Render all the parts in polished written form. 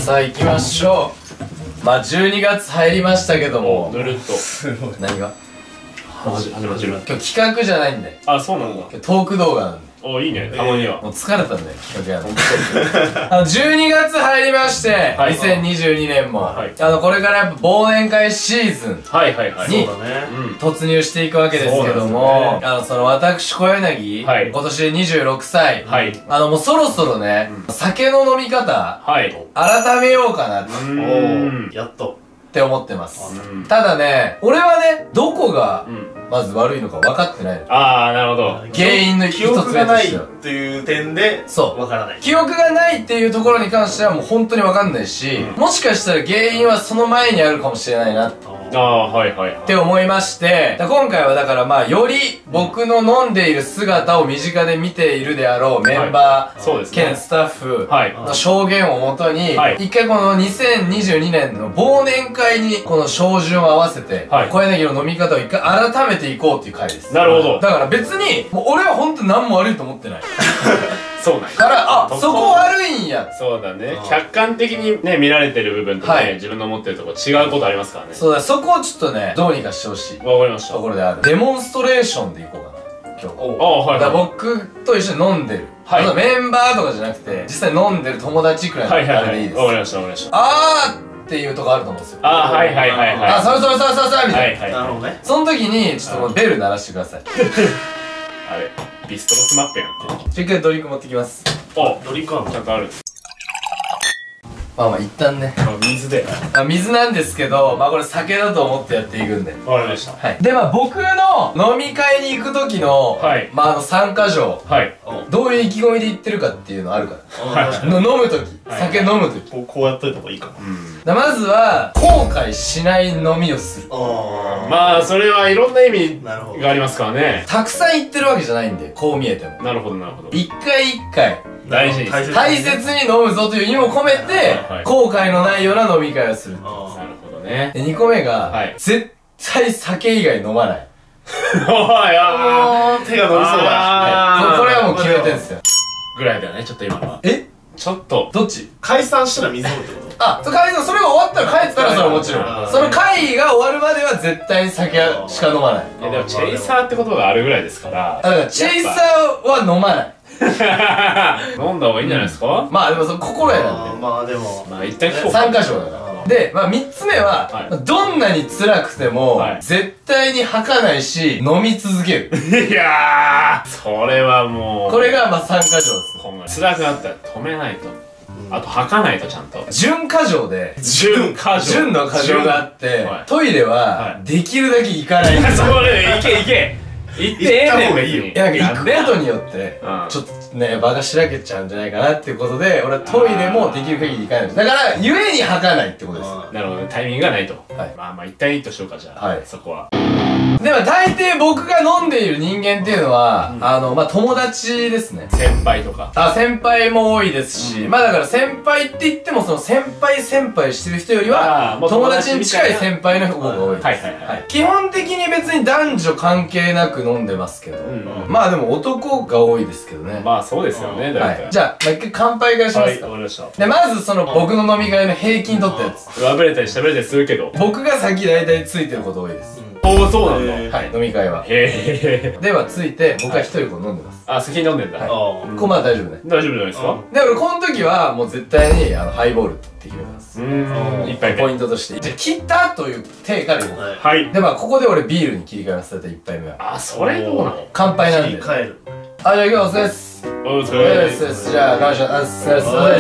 さあ行きましょう。まあ12月入りましたけども、 ぬるっと何が始まってる。 今日企画じゃないんで、 あ、そうなんだ。 今日トーク動画なんで。 お、いいね、たまには。 もう疲れたんだよ、企画やるの。12月入りまして、 はい 2022年も、 はいこれからやっぱ忘年会シーズンはいはいはい。 にそうだね。 突入していくわけですけどそうも、 なんその私、小柳、 はい今年で26歳、 はい。 もうそろそろね、酒の飲み方、 はい。 改めようかなっおん。 ー、やっと。 て思ってます。 うん。 ただね、俺はね、どこがうん。 まず悪いのか分かってないの。 あー、なるほど。 原因の一つ記憶がない目としては。 っていう点で、 そうわからない。 記憶がないっていうところに関してはもう本当に分かんないし、もしかしたら原因はその前にあるかもしれないなっあー、はいはいはい。 て思いまして、今回はだからまあより僕の飲んでいる姿を身近で見ているであろうメンバそうですね。 ー兼スタッフはい。 の証言をもとに、 はい一回この2022年の忘年会にこの照準を合わせて、 はい小柳の飲み方を一回改めていこうっていう回です。 なるほど。 だから別に、もう俺は本当に何も悪いと思ってない。 そうなんや。 から、そこ悪いんや。 そうだねあ。ー客観的にね、見られてる部分とはいね、自分の持ってるとこ違うことありますからね。 そうだ、そこをちょっとね、どうにかしてほしいわかりました。 ところである。デモンストレーションでいこうかな、今日。 おあー、はいだからは僕と一緒に飲んでる。 はいメンバーとかじゃなくて、実際飲んでる友達くらいい。はいはいはい。 のあれでいいです。 わかりましたわかりました。 あーっていうとこあると思うんですよ。 あー、はいはいはいはい。 あ、それそれそれそれそれみたいな。 はいはい。 なるほどね。 その時に、ちょっともうベル鳴らしてください。 あれ、ビストロスマップやんって。 一回ドリンク持ってきます。 あ、 ドリンクあんのちゃんとある。 まあまあ一旦ね。 あ、水で。 水なんですけど、まあこれ酒だと思ってやっていくんで。 わかりました。 はい。で、まあ僕の飲み会に行く時の、 はいまあ参加条、 はい。 どういう意気込みで言ってるかっていうのあるから。 はい。 飲む時、 はい酒飲む時。 こうやっといた方がいいかな。 まずは、後悔しない飲みをする。 あまあ、それはいろんな意味なるほど。 がありますからね。 たくさん言ってるわけじゃないんで、こう見えても。 なるほどなるほど。 一回一回、 大事に大切に飲むぞという意味を込めてはい、 後悔のないような飲み会をする。 なあるほどね。 で、2個目が、 はい絶対酒以外飲まない。 おい、あ手が伸びそうだ。 あーこれはもう決めてんすよ。 ぐらいだよね、ちょっと今のは。 えちょっと。 どっち解散したら水飲むってことあ、それが終わったら帰ったらそれはもちろん。 あーその会が終わるまでは絶対に酒しか飲まない。 いやでもチェイサーってことがあるぐらいですから。 だから、チェイサーは飲まない。 飲んだ方がいいんじゃないですか。 まあでもその心得なんで。 まあでも。 まあ一旦聞こうか。 3箇所だから。で、まあ3つ目は、 はいどんなに辛くても、 はい絶対に吐かないし、飲み続ける。 いやー、それはもう。 これがまあ3箇条です。 辛くなったら止めないと。あと吐かないとちゃんと。 準箇条で、 準過剰。 準の箇条があって、 はいトイレはは、できるだけ行かない。 それ、いけいけ行ってええねん、別に。 いや、なんか行くことによってうん、 ちょっとね、場がしらけちゃうんじゃないかなっていうことで、俺はトイレもできる限り行かない。だから、ゆえに吐かないってことです。 あなるほどね、タイミングがないと。 はいまあまあ、一旦いいとしようか、じゃあ。 はいそこは。 でも大抵僕が飲んでいる人間っていうのは、まあ友達ですね。 先輩とか。 先輩も多いですし、まあだから先輩って言ってもその先輩してる人よりは、 もう友達に近い先輩の方が多いです。 はいはいはい。 基本的に別に男女関係なく飲んでますけど、 うんまあでも男が多いですけどね。 まあそうですよね、大体。 じゃあ、まあ一回乾杯からしまはい、 すか。 わかりました。 で、まずその僕の飲み会の平均取ったやつ。 上振れたり下振れたりするけど。 僕が先大体ついてること多いです。 おお、そうなんだ。 へーはい、飲み会は。 へえ。 ではついて、僕は一人こう飲んでます。 あ、先に飲んでんだ。 はいあここまで大丈夫ね。 大丈夫じゃないですか。 で、俺この時はもう絶対にハイボールって決めます。 一杯目。 ポイントとして。じゃあ、切ったという手からいこう。 はい。 はい。 で、まあ、ここで俺ビールに切り替えます。だいたい1杯目は。 あ、それどうなの。 乾杯なんで。 切り替える。 あ、じゃあ行きます。 お疲お疲れ様です。じゃあ、感謝。あっす。 はい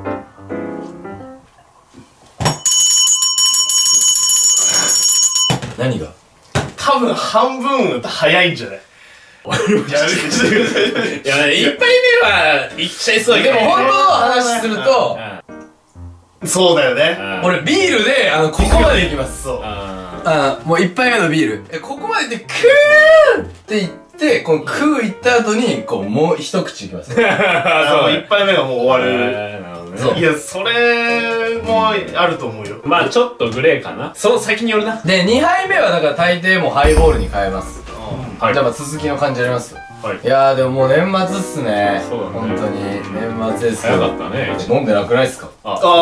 何が多分半分早いんじゃない？ いや、一杯目は、いっちゃいそうだけど。 でも本当の話すると、 そうだよね。 俺ビールで、ここまで行きます。 そう。 もう1杯目のビール。ここまで行って、クーって言って、このクー行った後に、こう、もう一口いきます。 もう一杯目がもう終わる。 そういや、それもあると思うよ。 まあちょっとグレーかな。その先によるな。 で、2杯目はだから大抵もうハイボールに変えます。 はいじゃあまあ続きの感じやりますよ。 いやーでももう年末っすね。 そうだね本当に年末ですけ早ど。 かったね。 飲んでなくないっすか？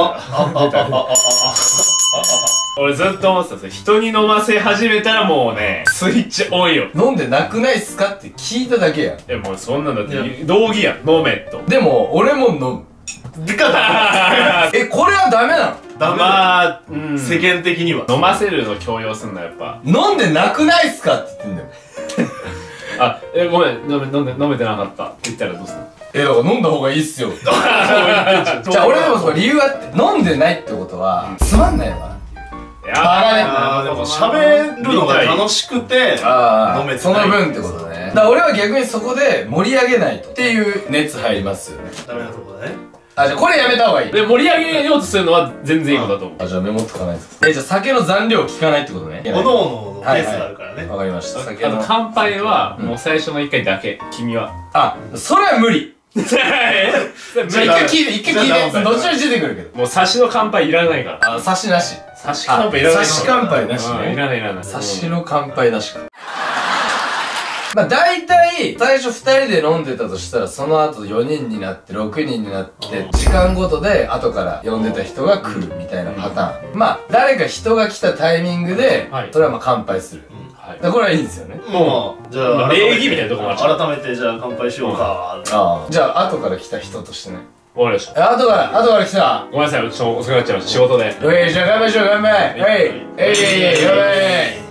俺ずっと思ってたんですよ。人に飲ませ始めたらもうね、スイッチオンよ。 飲んでなくないっすかって聞いただけやん。 もうそんなんだって道義やん。飲めと。 でも俺も飲む。 でかだこれはダメなの？ ダメだ。 まあ、 世間的には飲ませるの強要すんな、やっぱ。 飲んでなくないっすかって言ってんだよ。 あ、ごめん、飲めてなかったって言ったらどうすんの？ だから飲んだ方がいいっすよ。じゃあ俺でもその理由あって、飲んでないってことはつまんないのかな。 でも喋るのが楽しくて飲めてその分ってことね。だから俺は逆にそこで盛り上げないとっていう熱入りますよね。 ダメなとこだね。 じゃあこれやめた方がいい。 で、盛り上げようとするのは全然いいことだと思う。 じゃあメモっとかないと。じゃあ酒の残量聞かないってことね。 おのおのペースがあるからね。 わかりました。酒あのと乾杯はもう最初の1回だけ、君は。 それは無理。じゃあ一回聞いて、どっちに出てくるけど。 もう差しの乾杯いらないから。 差しなし。 差し乾杯いらない。 差し乾杯なしね。 いらないいらない。 差しの乾杯なしか。まあ大体、最初2人で飲んでたとしたら、その後4人になって、6人になって、時間ごとで後から呼んでた人が来るみたいなパターン。まあ、誰か人が来たタイミングで、それはまあ乾杯する。これはいいんですよね。 もう、じゃあ、 礼儀みたいなとこもある。 改めてじゃあ乾杯しようか。 じゃあ後から来た人としてね。 わかりました。 後から来た。 ごめんなさい、ちょっと遅くなっちゃいました。仕事で。 じゃあ乾杯しよう、乾杯。乾杯。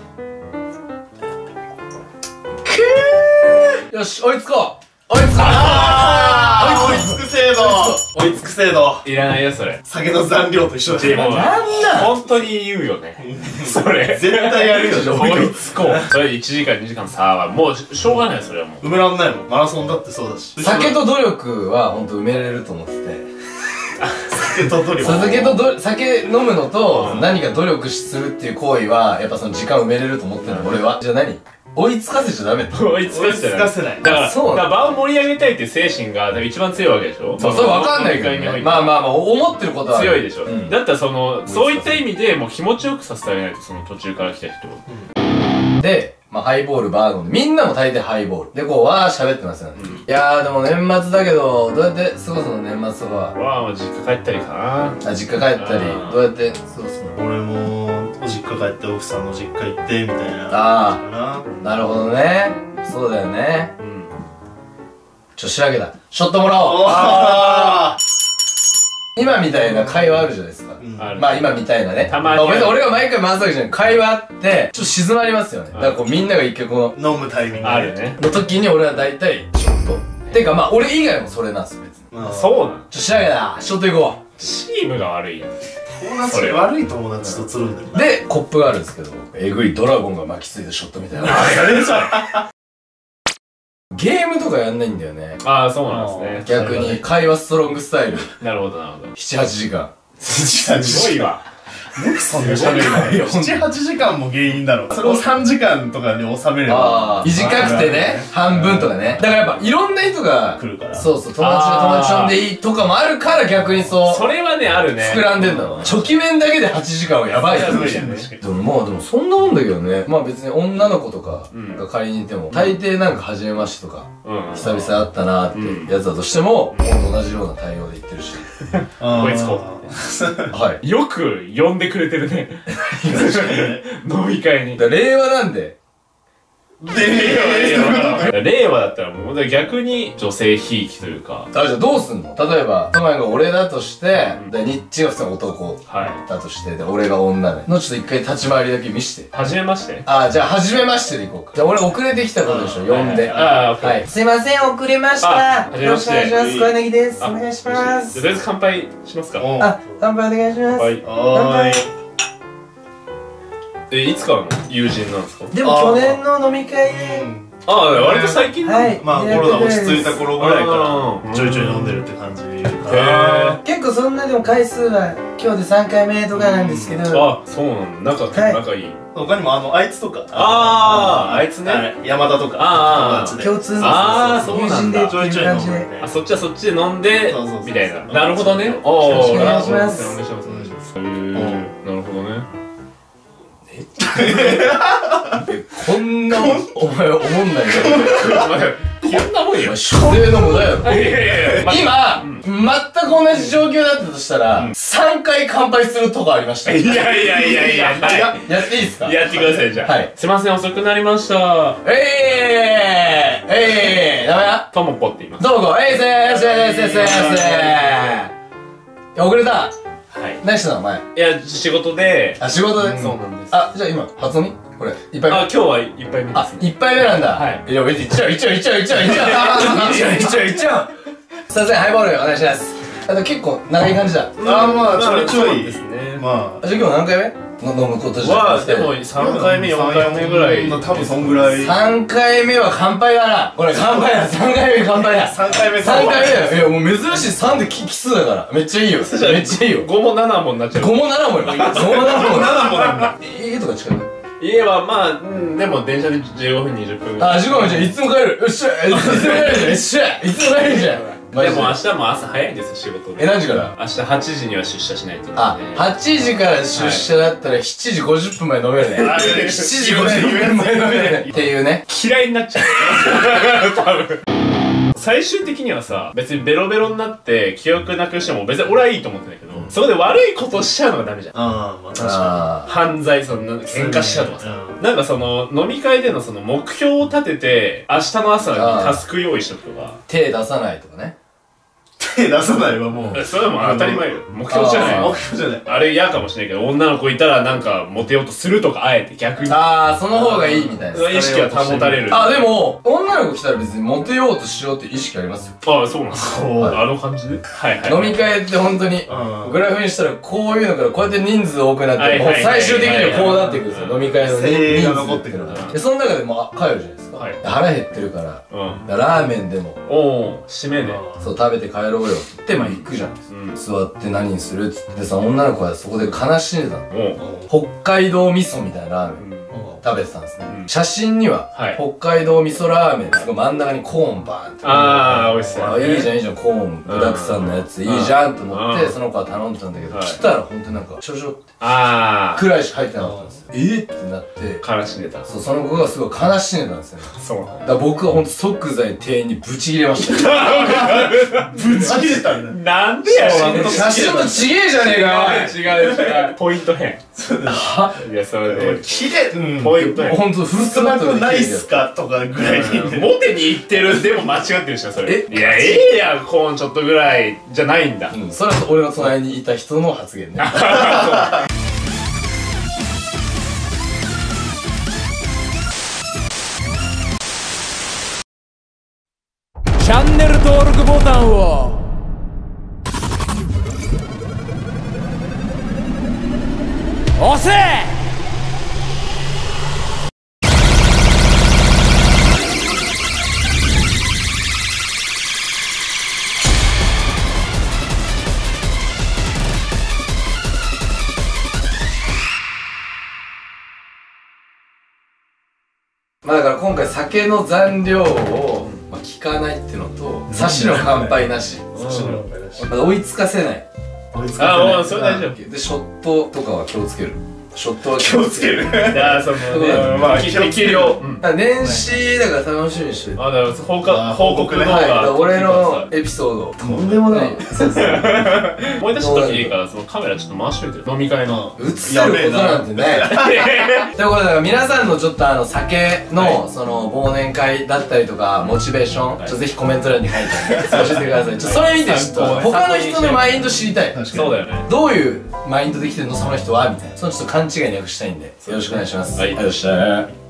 よし、追いつこう。追いつく制度。追いつく制度。 いらないよ、それ。 酒の残量と一緒だよ。 なんだ本当に言うよね。それ。 絶対やるよ。 追いつこう。それ1時間2時間差はもうしょうがないよ、それはもう。 埋めらんないもん。マラソンだってそうだし。 酒と努力はほんと埋めれると思ってて。 酒と努力。 酒飲むのと何か努力するっていう行為はやっぱその時間埋めれると思ってるの、俺は。じゃあ何？追いつかせちゃダメって。 追いつかせない。だから、場を盛り上げたいっていう精神が一番強いわけでしょ。 そう、それ分かんないけどね。まあ、思ってることは強いでしょ。だったらそういった意味でもう気持ちよくさせてあげないと、その途中から来た人を。 で、まあハイボールバー飲んで、みんなも大抵ハイボール。で、こう、わー喋ってますよね。いやー、でも年末だけど、どうやって過ごすの年末とかは。 実家帰ったりかな。 実家帰ったり、どうやって過ごすの？ 俺も、実家帰って奥さんの実家行って、みたいな。 なるほどね。そうだよね。調べた。ショットもらおう。今みたいな会話あるじゃないですか。まあ今みたいなね。 たまに。 別に俺が毎回回すわけじゃない。会話あって、ちょっと静まりますよね。だからこうみんなが一回この、飲むタイミングあるね。 の時に俺は大体、ショット。てかまあ俺以外もそれなんですよ、別に。 そうなの？ 調べた。ショット行こう。 チームが悪いやん。 悪い友達とつるんでる。 で、コップがあるんですけど、えぐいドラゴンが巻きついたショットみたいな。ゲームとかやんないんだよね。 そうなんですね。 逆に会話ストロングスタイル。 なるほど、なるほど。 7、8時間。 すごいわ。 そんな喋るの7、8時間も原因だろ。それを3時間とかに収めれば。 短くてね、半分とかね。だからやっぱいろんな人が来るから。 そうそう、友達呼んでいいとかもあるから逆にそう。 それはね、あるね。 膨らんでんだろうな。初期面だけで8時間はやばいよね。でもそんなもんだけどね。まあ別に女の子とかが仮にいても、大抵なんか初めましてとか、久々会ったなーってやつだとしても、同じような対応で言ってるし。 こいつこう。 はい。 よく呼んでくれてるね。飲み会に。 令和なんで。 令和だったらもう逆に女性ひいきというか。 じゃあどうすんの？例えば、トマが俺だとして、ニッチが普通の男だとして、で、俺が女で。のちょっと一回立ち回りだけ見して。 はじめまして。 じゃあ、はじめましてでいこうか。じゃあ、俺遅れてきたことでしょ、呼んで。 はい。 すいません、遅れました。 よろしくお願いします。 小柳です。お願いします。 とりあえず乾杯しますか？ 乾杯お願いします。 はい。 乾杯。 いつからの友人なんですか？ でも去年の飲み会で。 割と最近。 はい。 まあコロナ落ち着いた頃ぐらいからちょいちょい飲んでるって感じかな。 結構そんなでも回数は今日で3回目とかなんですけど。 そうなんだ。仲いい。 他にもあいつとか。 あいつね。 山田とか。 共通の友人でっていう感じで。 そっちはそっちで飲んでみたいな。なるほどね。 お願いします。 お願いします。なるほどね。 こんなお前思んないんだよ。 こんなもんよ。 所定の無駄よ。 いやいやいや、 今、全く同じ状況だったとしたら、3回乾杯するとこありました。 いやいやいやいや、 やっていいですか？ やってください、じゃあ。 はい。 すいません、遅くなりました。 ダメだともこって言います。 どうも、遅れた。 はい。 何してたのお前。 いや、仕事で。 あ、仕事で。 そうなんです。 あ、じゃあ今、初飲みこれ、一杯目。 あ、今日は一杯目であす、ね。 一杯目なんだ。 はい。 いや、別にいっちゃう。すいません、ハイボールお願いします。あ、結構長い感じだ。 あ、まあちょいちょいですね。 まあ、じゃあ今日何回目飲むことじゃは、でも3回目、4回目ぐらい。 多分そんぐらい。 3回目は乾杯だな。これ乾杯だ。3回目乾杯だ。 3回目 3回目だよ。いや、もう珍しい3で奇数だから。めっちゃいいよ。めっちゃいいよ。 5も7もになっちゃう。 5も7もよ。5も7もなんだ。 家とか近いの？ 家はまあ、でも電車で15分、20分ぐらい。 あ、15分じゃん。いつも帰る。よっしゃ。いつも帰るじゃん。よっしゃ。いつも帰るじゃん。 でも明日も朝早いんですよ、仕事で。 何時から？ 明日8時には出社しないと。 あ、8時から出社だったら7時50分まで飲めるね。7時50分まで飲めるね。っていうね。 嫌いになっちゃう。多分。最終的にはさ、別にベロベロになって記憶なくしても別に俺はいいと思ってんだけど、そこで悪いことしちゃうのがダメじゃん。 ああ、まあ確か犯罪、そんな、喧嘩しちゃうとかさ。なんかその、飲み会でのその目標を立てて、明日の朝にタスク用意しとくとか。 手出さないとかね。 手出さないわ、もう。 それはもう当たり前よ。目標じゃない。 目標じゃない。 あれ嫌かもしれないけど、女の子いたらなんかモテようとするとか、あえて逆に。 ああ、その方がいいみたいな。 意識は保たれる。 あ、でも、女の子来たら別にモテようとしようっていう意識ありますよ。 ああ、そうなんですか。あの感じではいはい。 飲み会って本当に、グラフにしたらこういうのからこうやって人数多くなって、もう最終的にはこうなっていくんですよ。飲み会の人数が残ってくる。で、その中でも帰るじゃないですか。腹減ってるから、ラーメンでも、 締めで。 そう、食べて帰ろうよって言って、まあ行くじゃないですか。座って何にするっつってさ、女の子はそこで悲しんでたの。北海道味噌みたいなラーメン食べてたんですね。写真には、北海道味噌ラーメン、すごい真ん中にコーンバーンって。 ああ、美味しそう。 いいじゃんいいじゃん、コーン、具だくさんのやつ、いいじゃんと思って、その子は頼んでたんだけど、来たらほんとなんか、ちょちょって、くらいしか入ってなかったんですよ。ってなって、 悲しんでた。 そう、その子がすごい悲しんでたんですよね。 そう。 だから僕はほんと即座に店員にブチ切れました。 ブチ切れたんだ。 なんでや写真とちげえじゃねえか違う。ポイント変。いや、それで。 切れ、 ポイント変。 ほんとフルスマットでないっすかとかぐらいに。 モテに行ってる、でも間違ってるでしょ、それ。いや、やん、コーンちょっとぐらいじゃないんだ。 それは俺の隣にいた人の発言ね。 チャンネル登録ボタンを押せ。 まあだから今回酒の残量を聞かないっていうのと、差しの乾杯なし。追いつかせない。 ああ、それ大丈夫。 で、ショットとかは気をつける。ショットは気をつける。 いや、そのね、まあ、適量。 年始だから楽しみにしてる。 あ、だから報告動画。 俺のエピソード。とんでもない。 思い出した時でいいから、そのカメラちょっと回しといて。飲み会の。 映せることなんてない。ということで、皆さんのちょっと酒の、その、忘年会だったりとか、モチベーション、ぜひコメント欄に書いて教えてください。それ見て、ちょっと、他の人のマインド知りたい。 そうだよね。 どういうマインドできてるのその人はみたいな。そのちょっと勘違いなくしたいんで、よろしくお願いします。 はい。 よっしゃー。